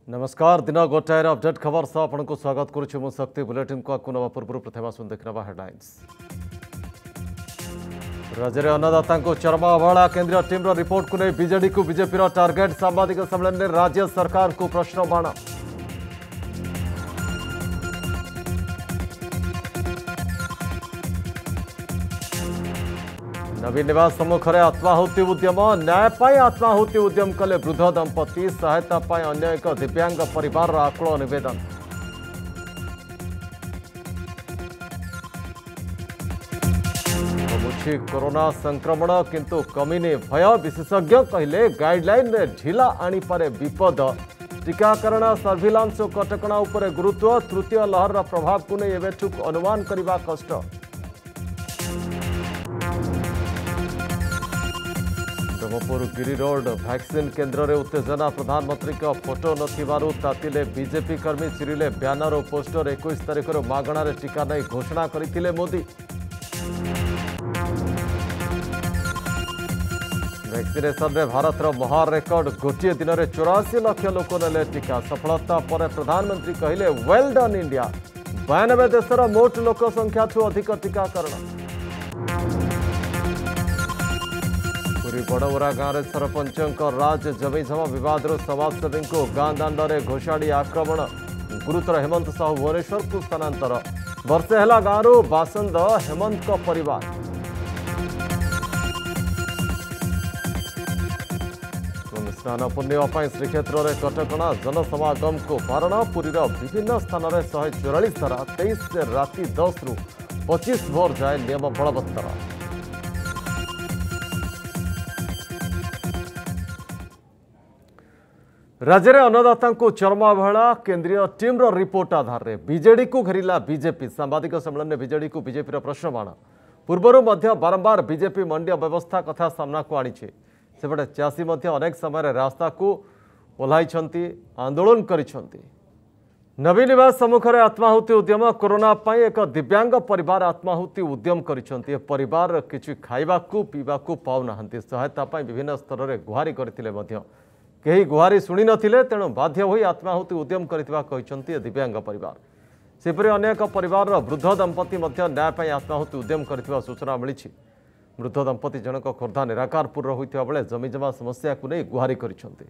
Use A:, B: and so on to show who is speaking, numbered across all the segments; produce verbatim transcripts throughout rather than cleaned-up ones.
A: नमस्कार दिन गोटायर अपडेट खबर सह आपको स्वागत करुच्ची शक्ति बुलेटिन को आकु नवा पूर्व प्रथम आसुन देखा हेडलाइंस। राज्य में अन्नदाता को चरमा अवहेला केंद्रीय टीम रिपोर्ट को नहीं बीजेडी को बीजेपी टार्गेट सांबादिक सम्मेलन में राज्य सरकार को प्रश्न बाण। नवीन निवास सम्मुखें आत्माहुति उद्यम न्याय पाई आत्माहुति उद्यम कले वृद्ध दंपति सहायता पाई अन्य एक दिव्यांग परिवार आकुल निवेदन। कमुछि कोरोना संक्रमण किंतु कमिनी भय विशेषज्ञ कहले गाइडलाइन रे ढिला आनी पारे विपद। टीकाकरण सर्विलांस और कटकणा उपरे गुरुत्व तृतीय लहर प्रभाव को नहीं एवेठुक अनुमान करने कष्ट। ब्रह्मपुर गिरी रोड वैक्सीन केन्द्र में उत्तेजना प्रधानमंत्री का फोटो नथिबारु तातिले बीजेपी कर्मी चिरिले ब्यानर और पोस्टर इक्कीस तारिख मागणार टीका नहीं घोषणा करथिले मोदी। वैक्सीनेशन में भारत महान रेकर्ड गोटे दिन में चौरासी लाख लोक नेले टीका सफलता पर प्रधानमंत्री कहले वेल डन इंडिया। बयानबे देशर मोट लोक संख्या ठू अधिक टीकाकरण। पुरी बड़ौरा गाँव में सरपंच राज जमीजमा विवाद समाजसेवी को गाँ दाण्ड में घोषाड़ी आक्रमण गुरुतर हेमंत साहू भुवनेश्वर को स्थानांतर। वर्षे है गाँव बासिंद हेमंत का परिवार। स्नान पूर्णिमा श्रीक्षेत्र में कटकणा जनसमागम को बारण। पुरीर विभिन्न स्थान में शहे चौरालीस धारा तेईस राति दस रु पचीस भोर जाए नियम बलवत्तर। राज्य में अन्नदाता को चरमा अवहेला केंद्रीय टीम रिपोर्ट आधार में बीजेडी को घेरिला बीजेपी। सांबादिक सम्मेलन में बीजेडी को बीजेपी प्रश्न बाण। पूर्वर बारंबार बीजेपी मंडी व्यवस्था कथा सामना को आनी सेपटे चाषी अनेक समय रास्ता को ओह्लाई आंदोलन करिसेंती। नवीन निवास सम्मुखें आत्माहुति उद्यम कोरोना पाई एक दिव्यांग परिवार आत्माहुति उद्यम करिसेंती। परिवार किछि खाइबाकू पीबाकू पाउना सहायता पाई विभिन्न स्तर में गुहारी करथिले मध्य केही गुहारी शुणी नथिले तेणु बाध्य होई आत्माहुति उद्यम करिथिबा कहिसेंती दिव्यांग परिवार। सेपरि अनेक परिवार वृद्ध दंपति मध्य न्याय पाई आत्माहुति उद्यम करिथिबा सूचना मिलिछि। वृद्ध दंपति जनक खोर्धा निराकारपुर होइथिबा बेले जमीजमा समस्या को नहीं गुहारी करिसेंती।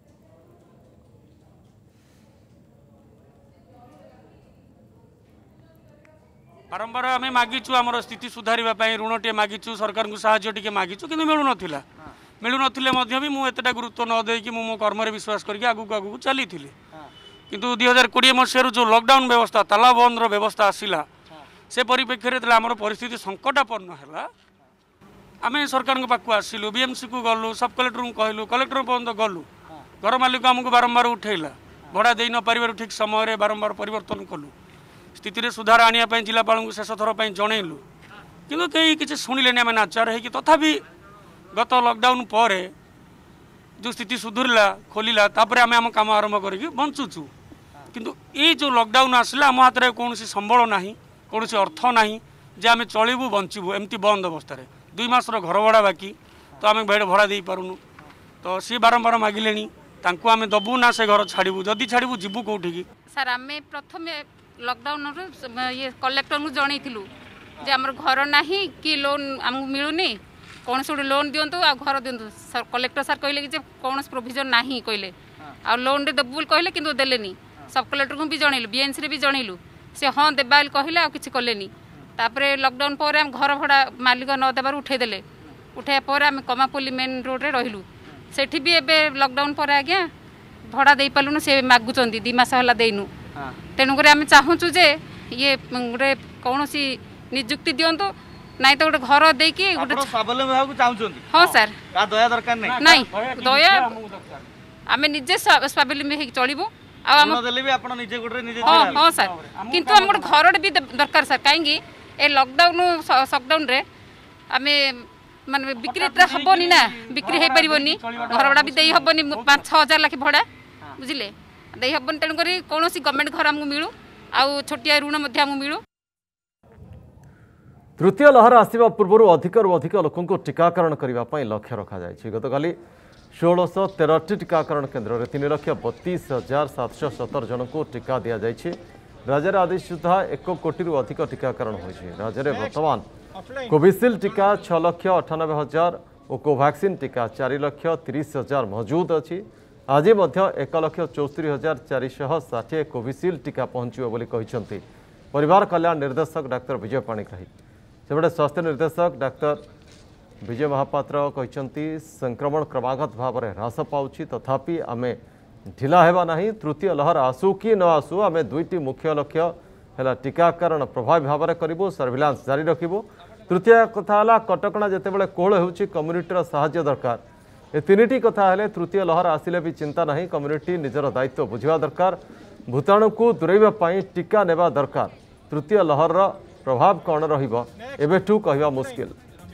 B: बारंबार आम मागिचु आम स्थिति सुधारिबा पई ऋण टे मागिचु सरकार को साहाय्य टिके मागिचु किंतु मिलु नथिला मिलु नथिले मध्य भी मु एतटा गुरुत्व न देकी मु मो कर्म रे विश्वास करके आगु आगु चली थिले। किंतु दुई हजार कोड़े मसीह जो लॉकडाउन व्यवस्था ताला बंद व्यवस्था आसिला से परिप्रेक्षी में आम परिस्थिति संकटापन्न है। आम सरकार पाक आसिलु बीएमसी को गलु सब कलेक्टर को कहलु कलेक्टर पर्यटन गलु घर मालिक आमको बारंबार उठेला भड़ा दे न पारिबार ठीक समय बारंबार परिवर्तन कलु स्थिति रे सुधार आनिया पई जिलापाल को शेष थर पई जणैलु किंतु कई किछि सुनिलेनी आम नाचार है कि तथापि गत लॉकडाउन पर जो स्थिति सुधरला खोलिला तापर आम आम काम आरंभ करके बंचुचु। किंतु ये जो लॉकडाउन आसला आम हाथ में कौन संबल ना कौन अर्थ ना जे आम चलू बंचबू एमती बंद अवस्था दुई मासर घर भड़ा बाकी तो आम बेड भड़ा दे पारुनु तो सी बारंबार मागिले आम दबू ना से घर छाड़ू जदि छाड़ू जीवू कौटी
C: सर आम प्रथम लॉकडाउन ये कलेक्टर को जनइलु जे आम घर ना कि लोन आमको मिलूनी कौन से लोन दिंतु आ घर दिंतु कलेक्टर सर कहले कि कौन प्रोविजन ना कहले आ लोन रे देबुल कहले किंतु देलेनी सब कलेक्टर को भी जनइलु बीएनसी रे भी जनइलु से हाँ देबा कहले आ किछि कलेनी। तापरे लॉकडाउन पर आम घर भड़ा मालिक न देबार उठेदेले उठाया पर आम कमापल्ली मेन रोड रे रहिलु सेठी भी एबे लॉकडाउन पर आज्ञा भड़ा दे पालुनु से मागुचंदी दी मास होला देइनु तेणुक आम चाहूँ जे ये गोटे कौन निजुक्ति दिंतु नाई तो गोटे घर देकी हाँ सर
D: दया दरकार
C: नहीं दया आम निजे स्वावलम्बी चलू हाँ हाँ सर किंतु आम गोटे घर भी दरकार सर कहीं ए लॉकडाउन सकडाउन रे आम माने बिक्री हेनी ना बिक्री हो पारनी घर भड़ा भी दे हेनी पाँच छः हजार लाख भड़ा बुझे दे हेनी तेणुक कौन गवर्नमेंट घर आमको मिलू आउ छोटिया ऋण आमको मिलू।
A: तृतीय लहर आसवा पूर्व अधिक अधिक लोक टीकाकरण करने लक्ष्य रखा गतकाली षोलश तेरह टीकाकरण केन्द्र में तीन लक्ष बतीस हजार सातश सतर जन को टीका दि जाइए। राज्य में आदि सुधा एक कोटी अधिक टीकाकरण होइछि। राज्य में वर्तमान कोविशील्ड टीका छह लक्ष अठानबे हजार और कोवैक्सीन टीका चार लक्ष तीस हजार मौजूद अच्छी। आज एक लक्ष चौस्तरी हजार चारिशह षाठी कोविशील्ड टीका पहुंचो बोली कहते परिवार कल्याण निर्देशक डाक्तर विजय पाणिग्राही। सेपटे स्वास्थ्य निर्देशक डाक्तर विजय महापात्र कहते संक्रमण क्रमागत भाव में ह्रास पाउछि तथापि आमे ढिला हेबा नहीं। तृतीय लहर आसू कि न आसू आमे दुईटी मुख्य लक्ष्य है टीकाकरण प्रभावी भाव में करूँ सर्विलांस जारी रखिबो। तृतीय कथा है कटकणा जितेबाला कोहल होउछि कम्युनिटीर साहाय्य दरकार। ए तीनिटी कथा है तृतीय लहर आसिले भी चिंता नहीं। कम्युनिटी निजर दायित्व बुझा दरकार। भूताणु को दूरेबा पई टीका नेबा दरकार। तृतीय लहर प्रभाव कौन रहिबो एबेठू कहवा मुश्किल।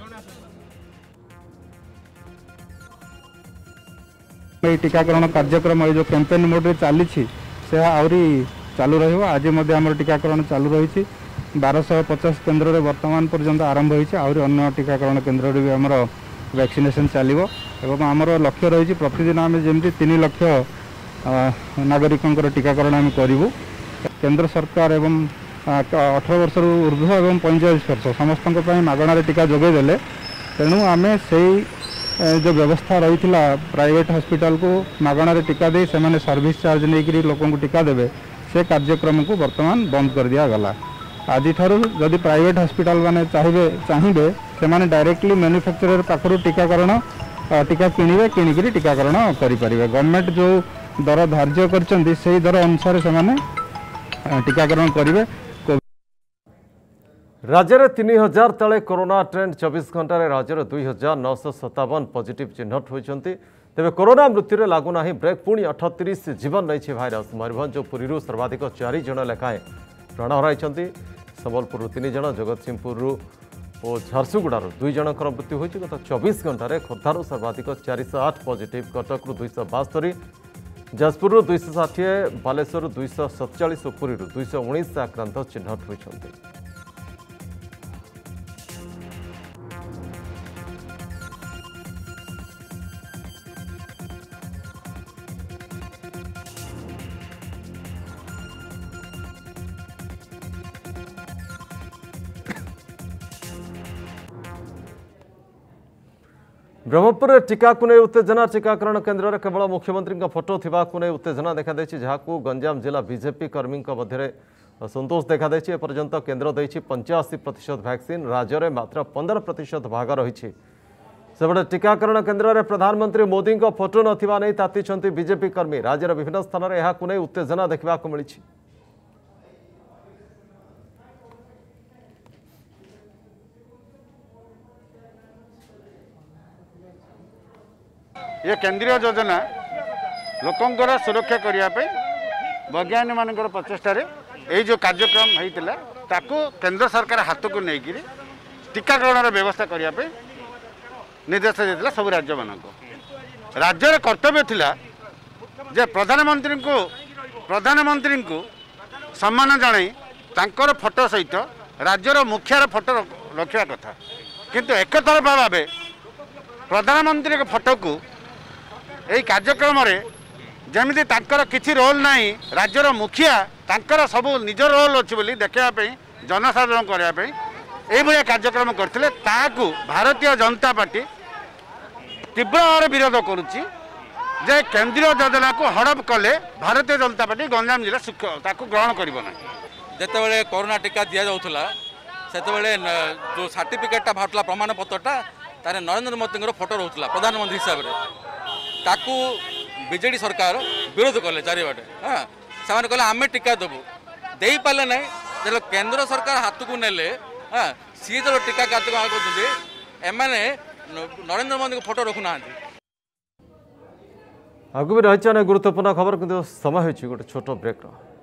D: टीकाकरण कार्यक्रम जो कैंपेन मोड चली से आहरी चालू रही। आज आम टीकाकरण चालू रही। बारश पचास केन्द्र में वर्तमान पर्यंत आरंभ होती। अन्य टीकाकरण केन्द्र भी आमर वैक्सीनेशन चलो एवं आमर लक्ष्य रही प्रतिदिन आम जमी तीन लक्ष नागरिकों टीकाकरण आम करूँ। केंद्र सरकार एवं अठारह वर्ष ऊर्ध्व एवं पैंचाश वर्ष समस्त मागणार टीका जोगेदेले। तेणु आम से जो व्यवस्था रही प्राइवेट हॉस्पिटल को मागणार टीका दे से सर्विस चार्ज नहीं लोक टीका देवे से कार्यक्रम को वर्तमान बंद कर दिया गला। आज जदि प्राइवेट हॉस्पिटल माने चाहिए चाहिए से डायरेक्टली मैन्युफैक्चरर पाखर टीकाकरण टीका किणवे किणिकी टीकाकरण करें। गवर्नमेंट जो दर धार्य कर दर अनुसार से टीकाकरण करेंगे।
A: राज्य में तीन हजार तले कोरोना ट्रेंड चौबीस घंटे राज्य में दुई हजार नौश सतावन पॉजिटिव चिन्हट होती। तेज कोरोना मृत्यु लगुना ब्रेक पुणी अठतीस जीवन नहीं भाइरस। मयूरभंज पुरी सर्वाधिक चार जन लेखाएं प्राण हराई। संबलपुर तीन जन जगतसिंहपुर और झारसुगुड़ार दुई जनकर मृत्यु होती। गत चौबीस घंटे खोर्धार सर्वाधिक चारिश आठ पॉजिटिव कटक दुईश बास्तरी जाजपुर दुईश षाठी बालेश्वर दुईश सतचाश और पुरी दुईश उन्नीस आक्रांत चिन्हट होती। ब्रह्मपुर में टीका को नहीं उत्तेजना। टीकाकरण केन्द्र में केवल मुख्यमंत्री फोटो थिबा को नहीं उत्तेजना देखा जहाँ गंजाम जिला बीजेपी कर्मी मध्य असंतोष देखा एपर्यंत केन्द्र देछि पंचाशी प्रतिशत वैक्सीन। राज्य में मात्र पंद्रह प्रतिशत भाग रही। सेपटे टीकाकरण केन्द्र में प्रधानमंत्री मोदी फोटो नथिबा नहीं ताती बीजेपी कर्मी। राज्यर विभिन्न स्थान में यह उत्तेजना देखा मिली।
E: ये केंद्रीय योजना लोकंकर सुरक्षा करने वैज्ञानिक मान प्रचेषार यही जो कार्यक्रम होता ताकू केंद्र सरकार हाथ को लेकर टीकाकरण व्यवस्था करने निर्देश देता सब राज्य मान राज्यर कर्तव्य थिला जे प्रधानमंत्री को प्रधानमंत्री को सम्मान जनाई तांकर फोटो सहित राज्यर मुखियार फोटो रखा कथा किंतु एक तरफा भाव प्रधानमंत्री फोटो को यही कार्यक्रम जमी किसी रोल नहीं राज्यर मुखिया तांकर सब निज रोल अच्छी बोली देखापी जनसाधारण करने ये कार्यक्रम करते ताकू भारतीय जनता पार्टी तीव्र भाव विरोध करुच्ची जे केंद्रीय योजना को हड़प कले भारतीय जनता पार्टी गंजाम जिला ताकू ग्रहण करना।
F: जिते कोरोना टीका दि जाऊला से जो सर्टिफिकेटा बाहर प्रमाण पत्रटा तार नरेंद्र मोदी फोटो रोला प्रधानमंत्री हिसाब से ताकू बीजेडी सरकार विरोध कले चारिबाटे। हाँ से कहले आम टीका देवु दे पारे ना जो केंद्र सरकार हाथ को नेले। हाँ सी जो टीका कार्यक्रम कर नरेंद्र मोदी फोटो रखुना।
A: आगु भी रही गुरुत्वपूर्ण खबर किंतु समय हो गोटे छोट ब्रेक।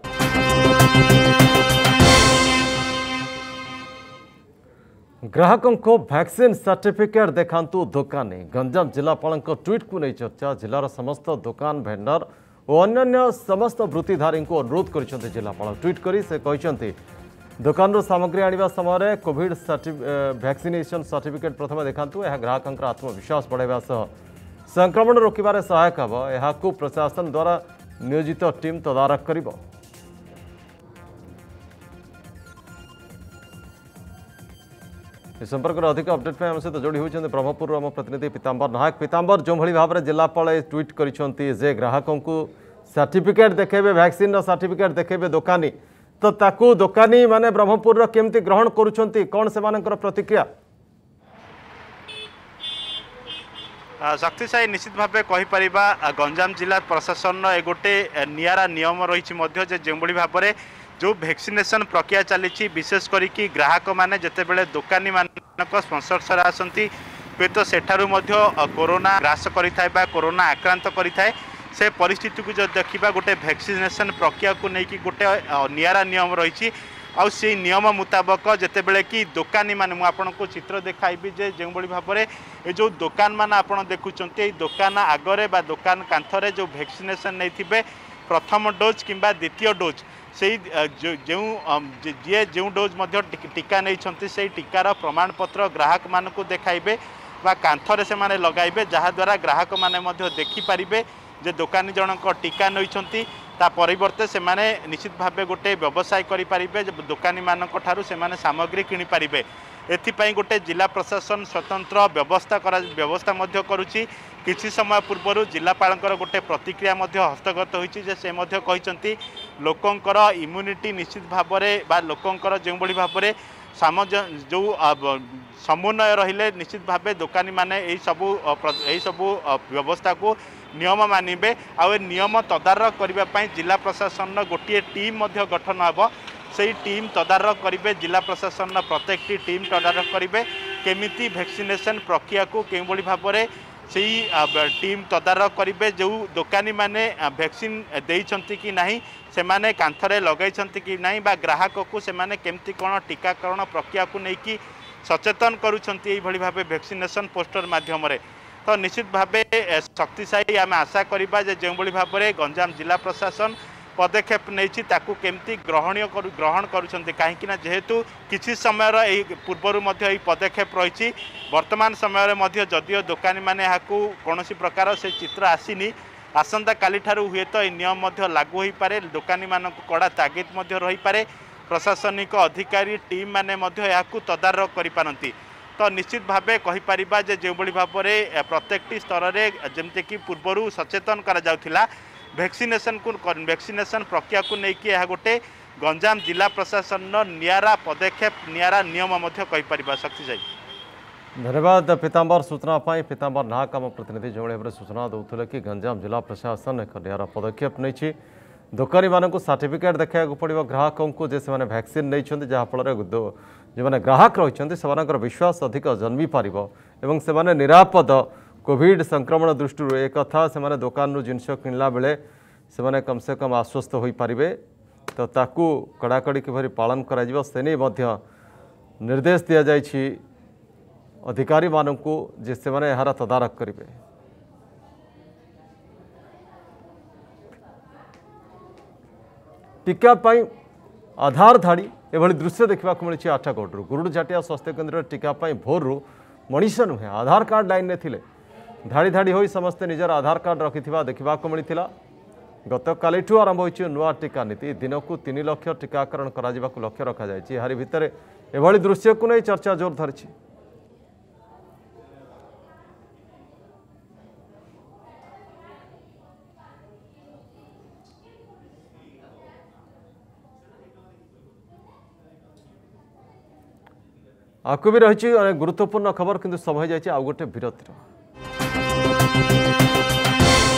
A: ग्राहकों को वैक्सीन सर्टिफिकेट देखांतु दुकानी। गंजाम जिलापाल ट्वीट को नहीं चर्चा। जिलार समस्त दुकान भेंडर और अन्य समस्त वृत्तिधारी को अनुरोध कर जिलापाल ट्वीट करी से कहते दुकान सामग्री आने समय कोविड वैक्सीनेशन सर्टिफिकेट प्रथम देखांतु। यह ग्राहकों आत्मविश्वास बढ़ावा संक्रमण रोकबार सहायक हम यह प्रशासन द्वारा नियोजित टीम तदारख कर संपर्क में अधिक अपडेट में आम सहित जोड़ी होती ब्रह्मपुर आम प्रतिनिधि पीताम्बर नायक। पीताम्बर जो भाव में जिलापाल ट्वीट कर ग्राहकों को सर्टिफिकेट देखेबे वैक्सीन सर्टिफिकेट देखेबे दोकानी तो ताकू दोकानी माने ब्रह्मपुर केमती ग्रहण करुछंती कौन से मानकर प्रतिक्रिया?
G: शक्तिशायी निश्चित भाव कहीपर गंजाम जिला प्रशासन ए गोटे नियारा नियम रही जो भाव में जो वैक्सीनेशन प्रक्रिया चली विशेष करी ग्राहक मैंने जितेबले दोकानी मान स्पॉन्सरशिप आसती हुए तो सेठारु कोरोना ग्रास करें कोरोना आक्रांत करें से परिस्थिति को जो देखा गोटे वैक्सीनेशन प्रक्रिया को लेकिन गोटे नियारा नियम रही आउ से नियम मुताबक जितेबले कि दोकानी माने मु आपन को चित्र देखाइबी जे जो भाव में ये जो दुकान मान आप देखुंत दुकान आगरे बा दुकान कांथरे जो वैक्सीनेशन नहीं प्रथम डोज किंबा द्वितीय डोज से जो जी जो डोज टीका नहीं से टीकार प्रमाणपत्र ग्राहक मान को देखाइबे बा कांथरे से माने लगाइबे जहाद्वारा ग्राहक माने देखिपारे जे दोकानी जनक टीका नहीं ता परिवर्ते से माने निश्चित भाव गोटे व्यवसाय करें दोकानी मानक ठारू से माने सामग्री किनि पारिबे एथिपाई गोटे जिला प्रशासन स्वतंत्र व्यवस्था करा व्यवस्था मध्य करुछि। किछि समय पूर्व जिलापालकर गोटे प्रतिक्रिया मध्य हस्तगत होइछि जे से मध्य कहिसंती लोकंकर इम्यूनिटी निश्चित भाव में बा लोकंकर जो भाव में सामज जो समन्वय रहिले निश्चित भाव दोकानी माने एई सबु एई सबु व्यवस्था को नियम मानिबे आ नियम तदारख करने जिला प्रशासन गोटे टीम मध्य गठन हेब से टीम तदारख करेंगे जिला प्रशासन प्रत्येक टीम तदारख करेंगे केमिति वैक्सीनेशन प्रक्रिया को के भाव में से टीम तदारख करेंगे जो दोकानी माने वैक्सीन देइछंती कि नहीं से माने कांथरे लगाइछंती कि नहीं बा ग्राहक को से माने केमती कौन टीकाकरण प्रक्रिया को लेकिन सचेतन करुछंती एई भली भाबे वैक्सीनेशन पोस्टर माध्यम रे तो निश्चित भाव शक्तिशायी आम आशा करवा जो भाव में गंजाम जिला प्रशासन पदक्षेप नहीं ताकू केमती ग्रहणीय ग्रहण करुछंती कहीं जेहेतु किसी समय पूर्वर पदक्षेप रही वर्तमान समय जदियो दोकानी मैंने कौन प्रकार से चित्र आसीनी आसंता काली ठारू हुए तो नियम लागू हो पारे दोकानी मान कड़ा तागिद रही पारे प्रशासनिक अधिकारी टीम मैंने तदारख करि तो निश्चित भाव कहीपर जो भाव में प्रत्येक स्तर में जमती कि पूर्वर सचेतन करा वैक्सीनेशन को वैक्सीनेशन प्रक्रिया को लेकिन गोटे गंजाम जिला प्रशासन नियारा पदक्षेप नियारा नियम कहीपर शक्तिशायी।
A: धन्यवाद पीताम्बर सूचना पाई। पीताम्बर नायक आम प्रतिनिधि जो भाव में सूचना दूसरे कि गंजाम जिला प्रशासन एक नियारा पदक्षेप नहीं दोकानी मानक सर्टिफिकेट देखा पड़ो ग्राहकों को जे से वैक्सीन नहीं जहाँफल जो मैंने ग्राहक रही से विश्वास अधिक जन्मी पार एवं से निरापद कोविड संक्रमण दृष्टि एक कथा से दोकान जिनस किणला बेले से कम से कम आश्वस्त हो पारे तो ताकू कड़ाकड़ी किभली पालन करा से निर्देश दि जाइए अधिकारी मानू जे से यार तदारख करेंगे। टीका पाई आधार धाड़ी एभली दृश्य देखा मिली आठागढ़ गुरुडझाटिया स्वास्थ्य केन्द्र टीका पाई भोरु मनीष नुहे आधार कार्ड लाइन में थिले धाड़ी धाड़ी हो समस्ते निजर आधार कार्ड रखि देखा मिलता। गत कालीठू आरंभ हो नुआ टीका नीति दिन को तीन लाख टीकाकरण करा लक्ष्य रखा जारी भितर एभली दृश्य को नहीं चर्चा जोर धरी। आकु भी रही गुरुत्वपूर्ण खबर किंतु समय जाइए आउ गोटे विरतिर।